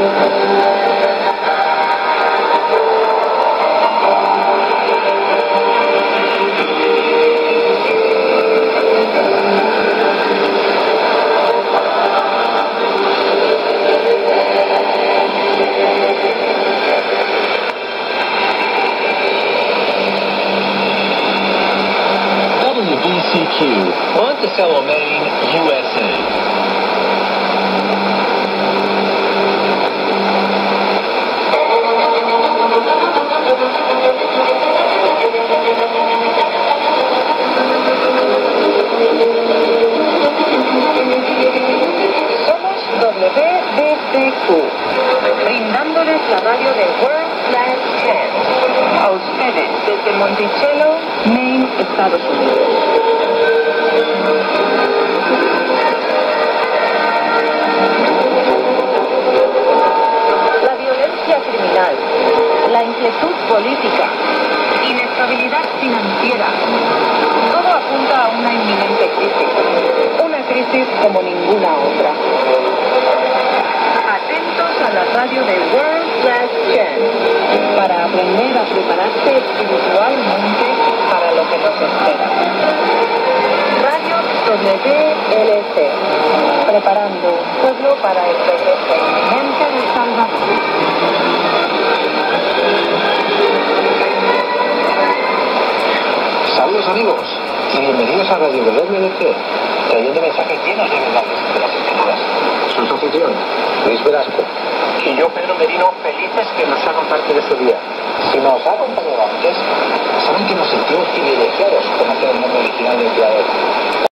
WBCQ, Monticello, Maine, USA. Somos WBCQ, brindándoles la radio de World Class Chance. A ustedes desde Monticello, Maine, Estados Unidos. La violencia criminal, la inquietud política, inestabilidad financiera, todo apunta a una inminente crisis. Una crisis como ninguna otra. Atentos a la radio de World Class Chance para aprender a prepararse espiritualmente para lo que nos espera. Radio WLC, preparando un pueblo para el regreso inminente de Salvador. Saludos amigos y bienvenidos a Radio WLC, trayendo mensajes llenos de verdades de las Escrituras. Soy su anfitrión, Luis Velasco. Y yo, Pedro Merino, felices que nos hagan parte de su día. Si nos ha acompañado antes, saben que nos sentimos privilegiados conocer el nombre original del Creador.